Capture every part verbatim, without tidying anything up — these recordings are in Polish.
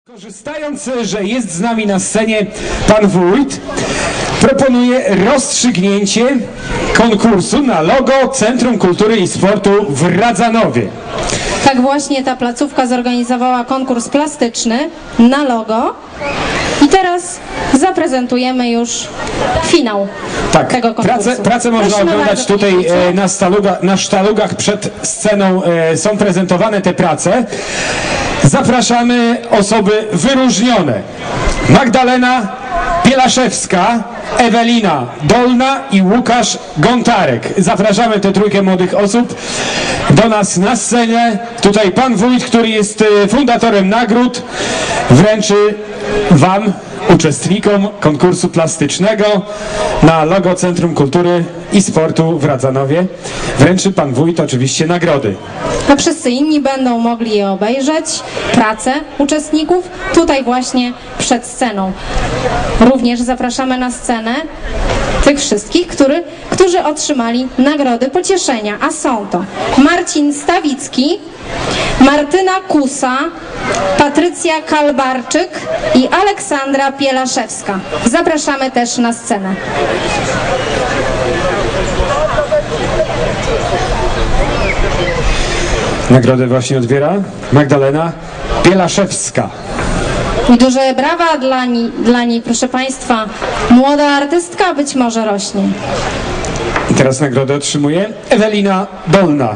Korzystając, że jest z nami na scenie pan wójt, proponuję rozstrzygnięcie konkursu na logo Centrum Kultury i Sportu w Radzanowie. Tak właśnie ta placówka zorganizowała konkurs plastyczny na logo i teraz zaprezentujemy już finał tak, tego konkursu. Pracę, pracę można Prosimy oglądać bardzo, tutaj e, na, staluga, na sztalugach przed sceną, e, są prezentowane te prace. Zapraszamy osoby wyróżnione. Magdalena Pielaszewska, Ewelina Dolna i Łukasz Gontarek. Zapraszamy tę trójkę młodych osób do nas na scenę. Tutaj pan wójt, który jest fundatorem nagród, wręczy wam, uczestnikom konkursu plastycznego na logo Centrum Kultury i Sportu w Radzanowie, wręczy pan wójt oczywiście nagrody. A wszyscy inni będą mogli je obejrzeć, pracę uczestników, tutaj właśnie przed sceną. Również zapraszamy na scenę tych wszystkich, który, którzy otrzymali nagrody pocieszenia, a są to Marcin Stawicki, Martyna Kusa, Patrycja Kalbarczyk i Aleksandra Pielaszewska. Zapraszamy też na scenę. Nagrodę właśnie odbiera Magdalena Pielaszewska. I duże brawa dla niej, dla niej, proszę Państwa. Młoda artystka być może rośnie. I teraz nagrodę otrzymuje Ewelina Dolna.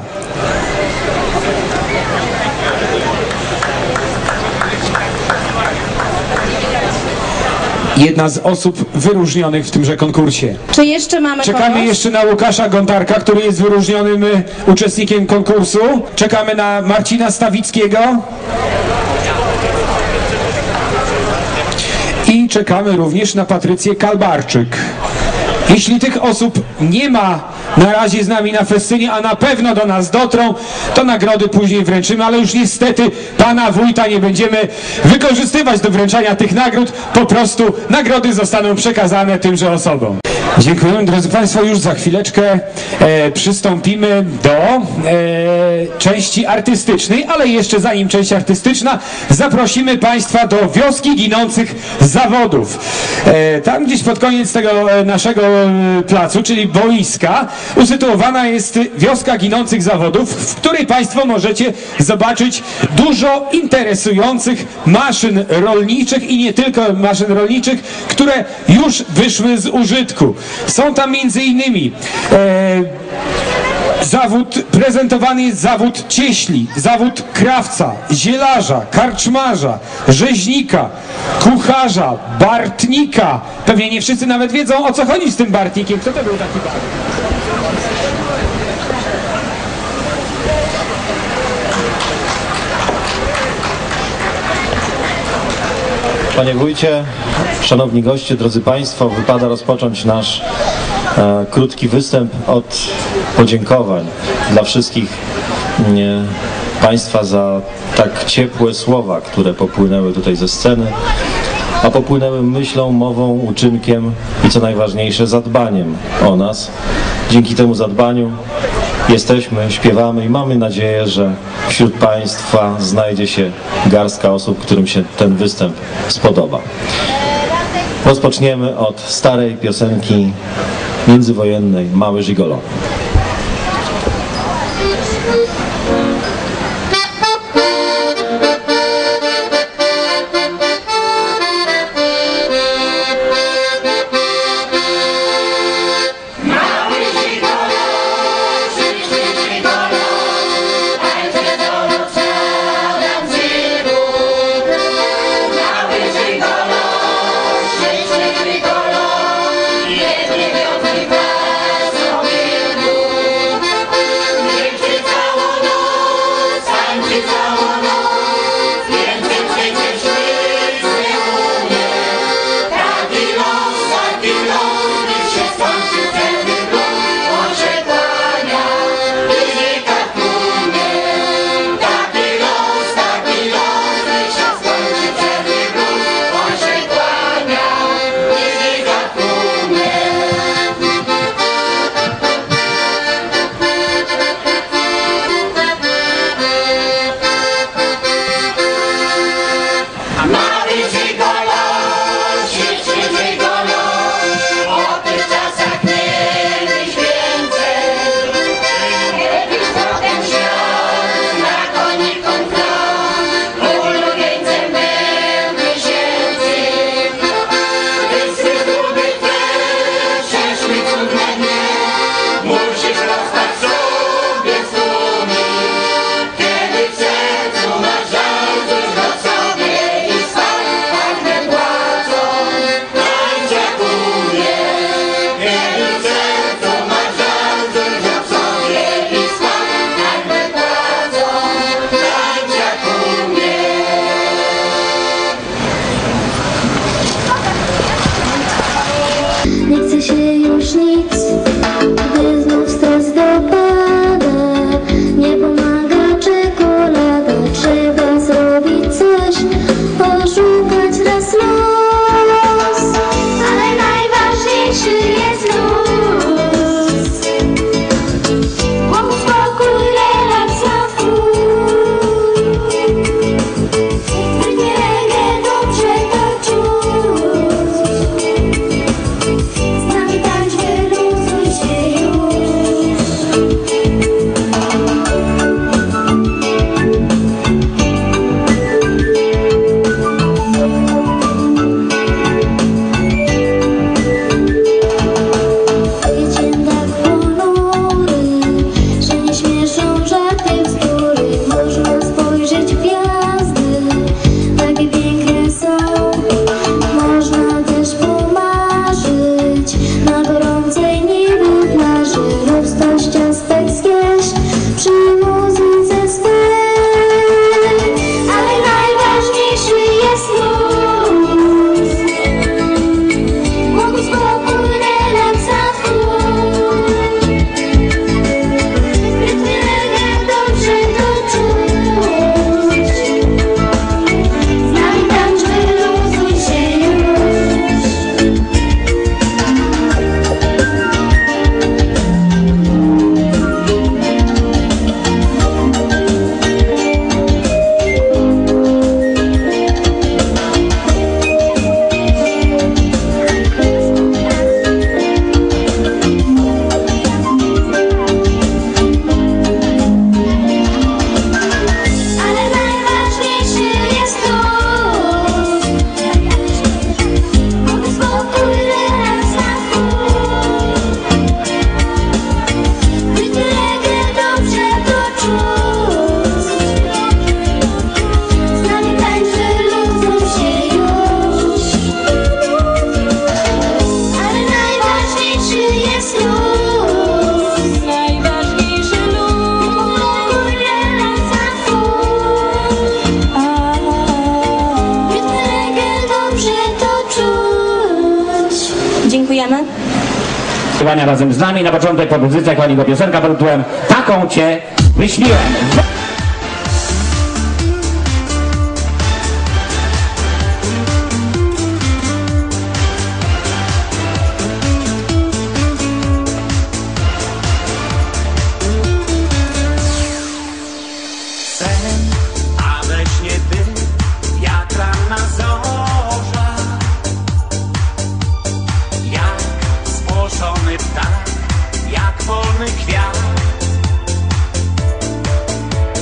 Jedna z osób wyróżnionych w tymże konkursie. Czy jeszcze mamy Czekamy kogoś? jeszcze na Łukasza Gontarka, który jest wyróżnionym uczestnikiem konkursu. Czekamy na Marcina Stawickiego. I czekamy również na Patrycję Kalbarczyk. Jeśli tych osób nie ma na razie z nami na festynie, a na pewno do nas dotrą, to nagrody później wręczymy, ale już niestety pana wójta nie będziemy wykorzystywać do wręczania tych nagród, po prostu nagrody zostaną przekazane tymże osobom. Dziękuję, drodzy Państwo, już za chwileczkę e, przystąpimy do e, części artystycznej, ale jeszcze zanim część artystyczna, zaprosimy Państwa do Wioski Ginących Zawodów. E, tam gdzieś pod koniec tego e, naszego e, placu, czyli boiska, usytuowana jest Wioska Ginących Zawodów, w której Państwo możecie zobaczyć dużo interesujących maszyn rolniczych i nie tylko maszyn rolniczych, które już wyszły z użytku. Są tam między innymi e, zawód, prezentowany jest zawód cieśli, zawód krawca, zielarza, karczmarza, rzeźnika, kucharza, bartnika. Pewnie nie wszyscy nawet wiedzą, o co chodzi z tym bartnikiem. Kto to był taki bartnik? Panie wójcie, szanowni goście, drodzy Państwo, wypada rozpocząć nasz e, krótki występ od podziękowań dla wszystkich nie, Państwa za tak ciepłe słowa, które popłynęły tutaj ze sceny, a popłynęły myślą, mową, uczynkiem i co najważniejsze zadbaniem o nas. Dzięki temu zadbaniu jesteśmy, śpiewamy i mamy nadzieję, że wśród Państwa znajdzie się garstka osób, którym się ten występ spodoba. Rozpoczniemy od starej piosenki międzywojennej Mały Żigolo. Jedni wiązki was sobie jest luz, ale najważniejszy jest luz. Pokój, spokój, relaks na wpór. Rytmie reggae dobrze to czuć. Z nami tańcz, wyluzuj się już. Wiecie, tak ponury, że nie śmieszą żadne bzdury. Można spojrzeć w gwiazdy, takie piękne są. Można też pomarzyć na gorącej niby plaży lub stać ciastek zjeść przy muzyce swej. Ale najważniejszy jest luz. Pokój, spokój, relaks na wpór. Rytmie reggae dobrze to czuć. Z nami tańcz, wyluzuj się już. Ale najważniejszy jest luz. Pokój, spokój, relaks na wpór. Rytmie reggae dobrze to czuć. Z nami tańcz, wyluzuj się już. Ale najważniejszy jest luz. Najważniejszy luz. Pokój, relaks na wpór. Rytmie reggae dobrze to czuć. Dziękujemy. Śpiewania razem z nami. Na początek propozycja Kłaniego piosenka pod tytułem Taką Cię wyśniłem. Sen, a we śnie ty, jak ranna zorza, jak spłoszony ptak, jak polny kwiat.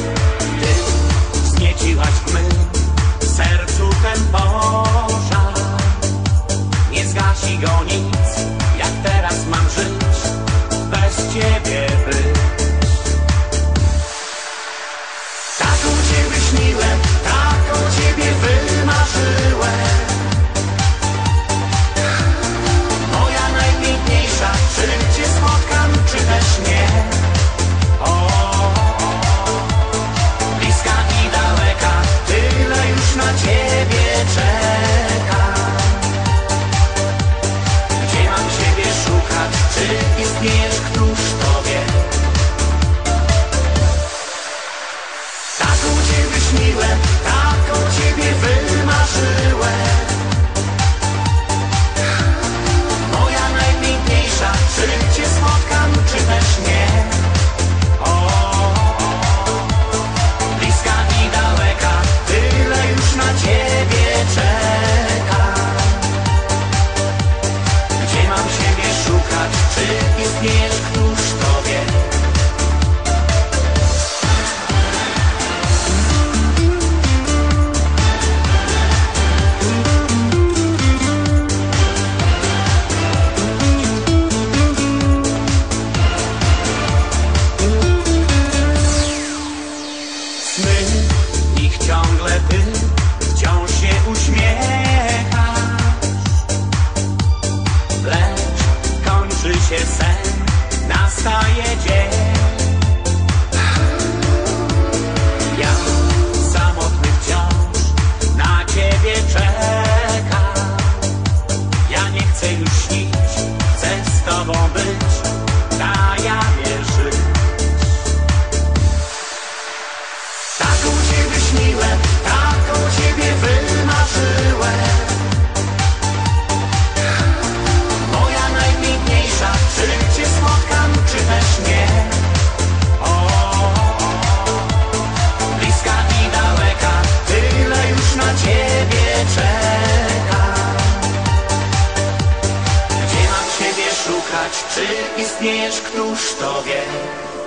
czy istniejesz, któż to wie?